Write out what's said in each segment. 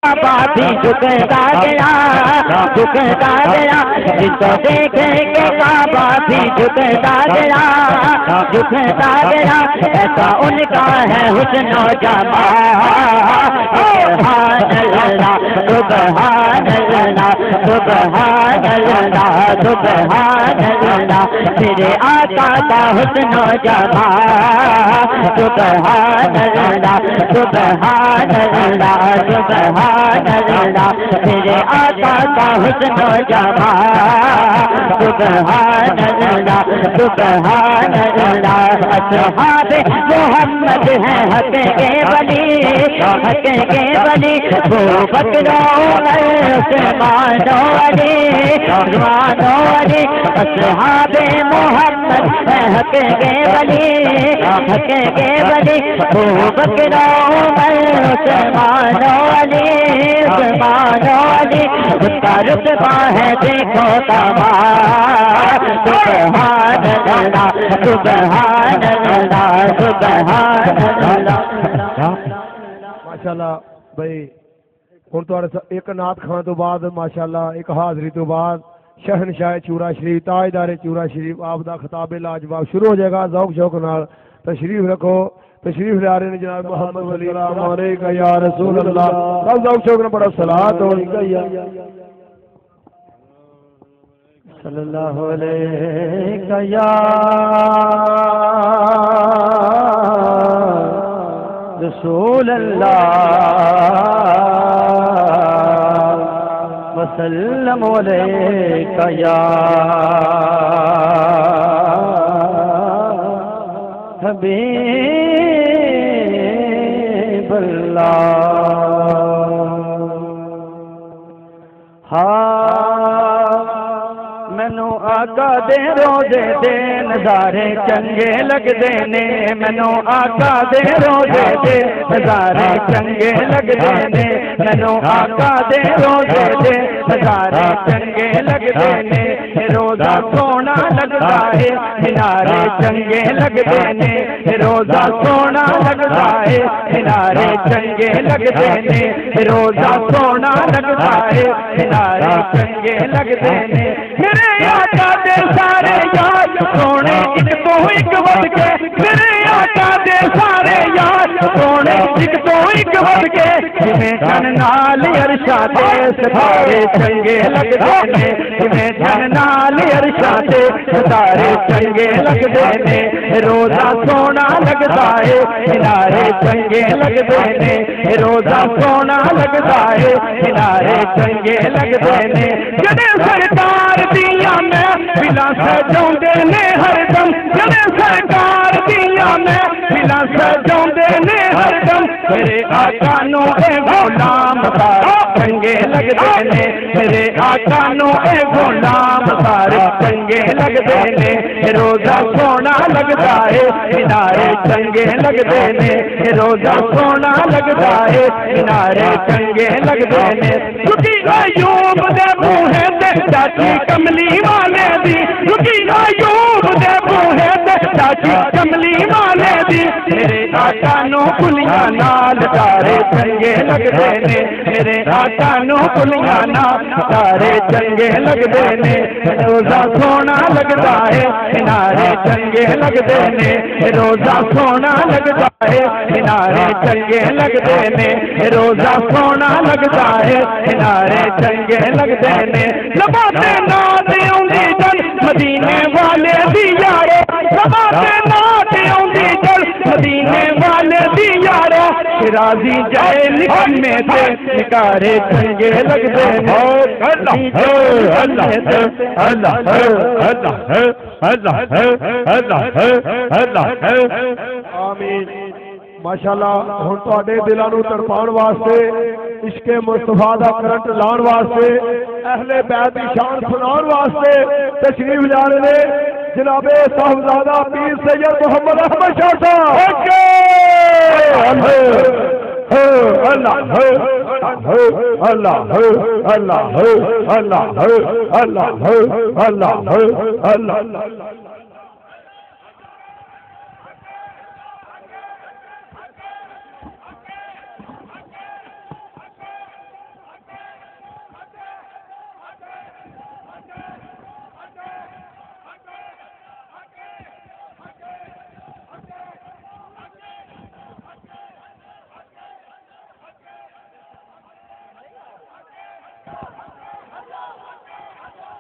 کعبہ بھی جھکتا گیا جھکتا گیا جس کو دیکھے کہ کعبہ بھی جھکتا گیا جھکتا گیا ایسا ان کا ہے حسن و جمال سبحان اللہ سبحان اللہ سبحان اللہ سبحان اللہ میرے آقا کا حسن و جمال سبحان اللہ سبحان اللہ سبحان اللہ میرے آقا کا حسن و جمال سبحان اللہ سبحان اللہ اصحاب محمد ہیں حق کے ولی حق کے ولی وہ بکر عمر عثمان و علی عثمان و علی اصحاب محمد ہیں حق کے ولی حق کے ولی وہ بکر عمر عثمان و علی عثمان و علی اس کا رتبہ ہے دیکھو کمال سبحان اللہ سبحان اللہ سبحان اللہ ماشاءاللہ بھائی ہوں ایک نعت خان تو بعد ماشاءاللہ ایک حاضری تو بعد شہنشاہ چورا شریف تاجدار چورا شریف آپ دا خطاب لاجواب شروع ہو جائے گا ذوق شوق نال تشریف رکھو تشریف لے رہے ہیں جناب محمد ولی السلام علیکم یا رسول اللہ سب ذوق شوق نے بڑا صلوات ہوئی صلی اللہ علیہ یا رسول اللہ وسلم علیک یا حبیب اللہ مینو آقا دے روزے دے نظارے چنگے لگدے نے مینو آقا دے روزے دے نظارے چنگے لگدے نے مینو آقا دے روزے دے نظارے چنگے لگدے نے روزہ سونا لگتا ہے مینارے چنگے لگدے نے روزہ سونا لگتا ہے مینارے چنگے لگدے نے روزہ سونا لگتا ہے مینارے چنگے لگدے نے میرے آقا دے سارے یار سونے ایک تو ایک ود کے میرے آقا دے سارے یار سونے ایک تو ایک ود کے جویں جن نال عرشاں دے ستارے چنگے لگدے نے جویں جن نال عرشاں دے ستارے چنگے لگدے نے روزہ سونا لگتا ہے مینارے چنگے لگدے نے روزہ سونا لگتا ہے مینارے چنگے لگدے نے جڑے سرکار دیاں میں بلا سجاؤندے نے ہر دم جڑے سرکار دیاں میں بلا سجاؤندے نے ہر دم میرے آقا نو اے غلام سارے چنگے لگدے نے میرے آقا نو اے غلام سارے چنگے لگدے نے روزہ سونا لگتا ہے مینارے چنگے لگدے نے روزہ سونا لگتا ہے مینارے چنگے لگدے نے کیونکہ ایوب دے بوہے تے چاچی کملی والے دی کیونکہ ایوب دے بوہے تے چاچی کملی والے دی میرے آقا نو کلیاں نال تارے چنگے لگدے نے میرے آقا نو کلیاں نال تارے چنگے لگدے نے روزہ سونا لگتا ہے مینارے چنگے لگدے نے روزہ سونا لگتا ہے مینارے چنگے لگدے نے روزہ سونا لگتا ہے مینارے چنگے لگدے نے لباتے نات اوندی جل مدینے والے دی یارو لباتے نات اوندی جل مدینے والے دی یارو شرازی جائے لکھن میں تے نکارے چنگے لگدے نے اللہ اللہ اللہ اللہ اللہ آمین ماشاءاللہ ہن تواڈے دلاں نوں تڑپاؤن واسطے عشق مصطفیٰ دا کرنٹ لان واسطے اہل بیت دی شان سناؤن واسطے تشریف لے رہے نے جناب صاحبزادہ پیر سید محمد احمد شاہ صاحب اللہ اللہ اللہ اللہ اللہ اللہ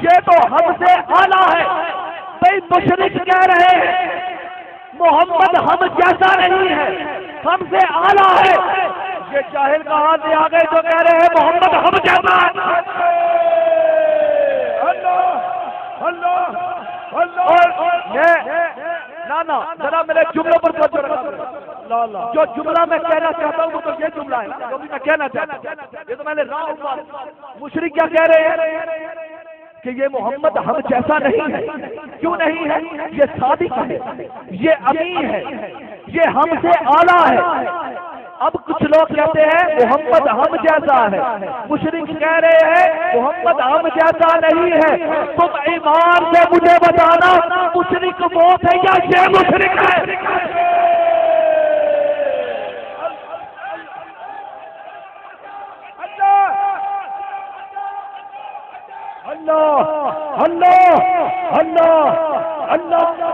یہ تو ہم سے اعلیٰ ہے. بھئی مشرک کہہ رہے ہیں محمد ہم جیسا نہیں ہے، ہم سے اعلیٰ ہے. یہ جاہل کہاں سے آ گئے جو کہہ رہے ہیں محمد ہم جیسا ہے. نا ذرا میرے جملوں پر جو جملہ میں کہنا چاہتا ہوں وہ تو یہ جملہ ہے جو بھی میں کہنا چاہتا ہوں. یہ تو میں نے مشرک کیا کہہ رہے ہیں کہ یہ محمد ہم جیسا نہیں ہے. کیوں نہیں ہے؟ یہ صادق ہے، یہ امین ہے، یہ ہم سے اعلیٰ ہے. اب کچھ لوگ کہتے ہیں محمد ہم جیسا ہے، مشرک کہہ رہے ہیں محمد ہم جیسا نہیں ہے. تم ایمان سے مجھے بتانا مشرک موت ہے یا یہ مشرک ہے؟ اللہ اللہ اللہ اللہ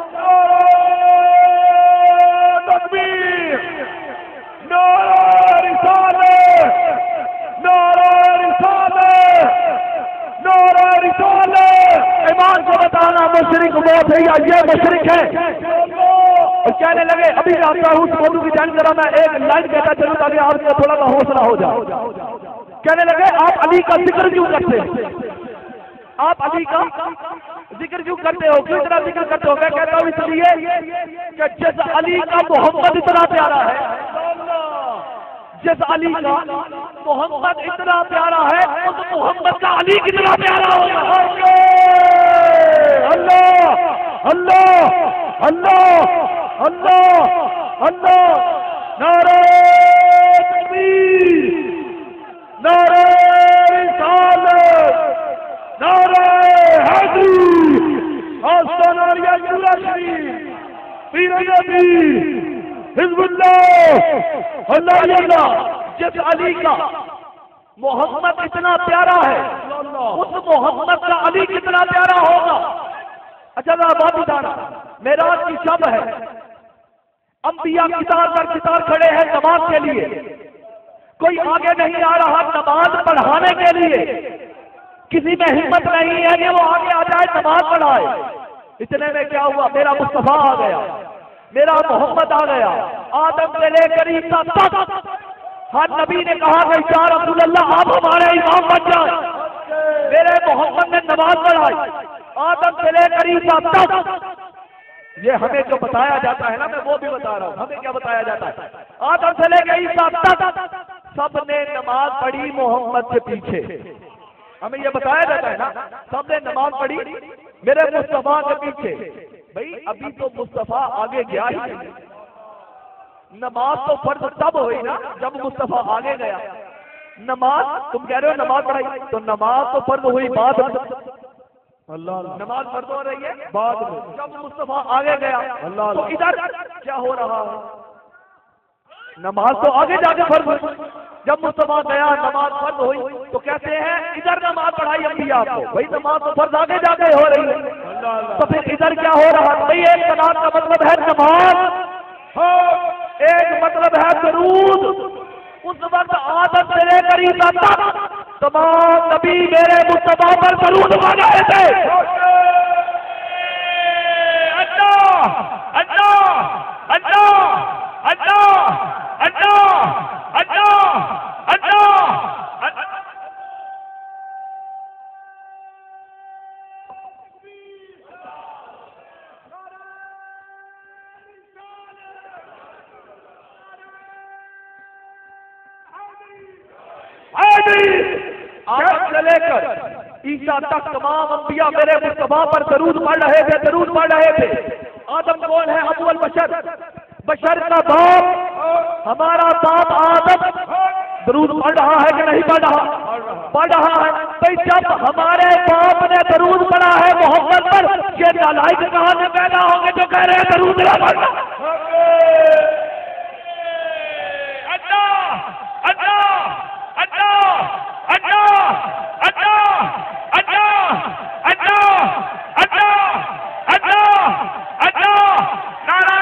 تکبیر، نعرہ رسالت، نعرہ رسالت، نعرہ رسالت. ایمان کو بتانا مشرک موت ہے یا یہ مشرک ہے؟ اور کہنے لگے ابھی آتا ہوں اس موضوع کی جان ذرا میں ایک لائن کہتا چلوں تاکہ آپ کا تھوڑا سا حوصلہ ہو جائے. کہنے لگے آپ علی کا ذکر کیوں کرتے ہیں؟ آپ علی کا ذکر کیوں کرتے ہو؟ کیوں اتنا ذکر کرتے ہو؟ میں کہتا ہوں اس لیے کہ جس علی کا محمد اتنا پیارا ہے، جس علی کا محمد اتنا پیارا ہے اس محمد کا علی کتنا پیارا ہوگا. اللہ اللہ اللہ اللہ اللہ. نعرہ تکبیر، نعرہ رسالت، نعرہ حیدری، آستانہ عالیہ چورا شریف، پیر نبی، حزب اللہ، اللہ اللہ. جس علی کا محمد اتنا پیارا ہے اس محمد کا علی کتنا پیارا ہوگا. اچھا بات بتانا، معراج کی شب ہے، انبیاء کتار پر کتار کھڑے ہیں نماز کے لیے، کوئی آگے نہیں آ رہا نماز پڑھانے کے لیے، کسی میں ہمت نہیں ہے کہ وہ آگے آ جائے نماز پڑھائے. اتنے میں کیا ہوا؟ میرا مصطفیٰ آ گیا، میرا محمد آ گیا. آدم سے لے کر عیسیٰ تک ہر نبی نے کہا کہ یا رسول اللہ آپ ہمارے امام بن جائیں. میرے محمد نے نماز پڑھائی آدم سے لے کر عیسیٰ تک. یہ ہمیں جو بتایا جاتا ہے نا، میں وہ بھی بتا رہا ہوں. ہمیں کیا بتایا جاتا ہے؟ آدم سے لے کر عیسیٰ تک سب نے نماز پڑھی محمد کے پیچھے. ہمیں یہ بتایا جاتا ہے نا، سب نے نماز پڑھی میرے مصطفیٰ کے پیچھے. بھئی ابھی تو مصطفیٰ آگے گیا ہی نہیں. نماز تو فرض تب ہوئی نا جب مصطفیٰ آگے گیا. نماز تم کہہ رہے ہو نماز پڑھائی، تو نماز تو فرض ہوئی بعد میں. اللہ نماز فرض ہو رہی ہے بعد میں جب مصطفیٰ آگے گیا. تو ادھر کیا ہو رہا ہے؟ نماز تو آگے جا کے فرض ہوئی، جب مصطفیٰ گیا نماز فرض ہوئی. تو کہتے ہیں ادھر نماز پڑھائی انبیاء کو. بھائی نماز تو فرض آگے جا کے ہو رہی ہے، تو پھر ادھر کیا ہو رہا ہے؟ بھائی ایک صلاۃ کا مطلب ہے نماز، ایک مطلب ہے درود. اس وقت آدم سے لے کر عیسیٰ تک تمام نبی میرے مصطفیٰ پر درود پڑھ رہے تھے. اللہ اللہ اللہ اللہ اللہ اللہ اللہ. آدم سے لے کر عیسیٰ تک تمام انبیاء میرے مصطفیٰ پر درود پڑھ رہے تھے، درود پڑھ رہے تھے. آدم کون ہے؟ ابو البشر، بشر کا باپ، ہمارا باپ آدم درود پڑھ رہا ہے کہ نہیں پڑھ رہا؟ پڑھ رہا ہے. بھائی جب ہمارے باپ نے درود پڑھا ہے محمد پر، یہ نالائق کہاں سے پیدا ہوں گے جو کہہ رہے ہیں درود نہ پڑھنا؟ اللہ اللہ اللہ اللہ اللہ اللہ اللہ اللہ اللہ اللہ. نعرہ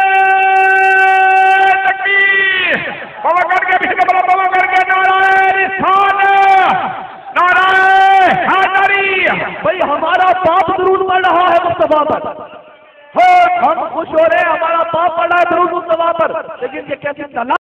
تکبیر، بابا کر کے پیچھے بابا بابا کر کے نعرہ رسالت، نعرہ حیدری. بھائی ہم مصطفیٰ پر، ہم خوش ہو رہے ہیں ہمارا باپ پڑا ہے درود مصطفیٰ پر، لیکن یہ کیسی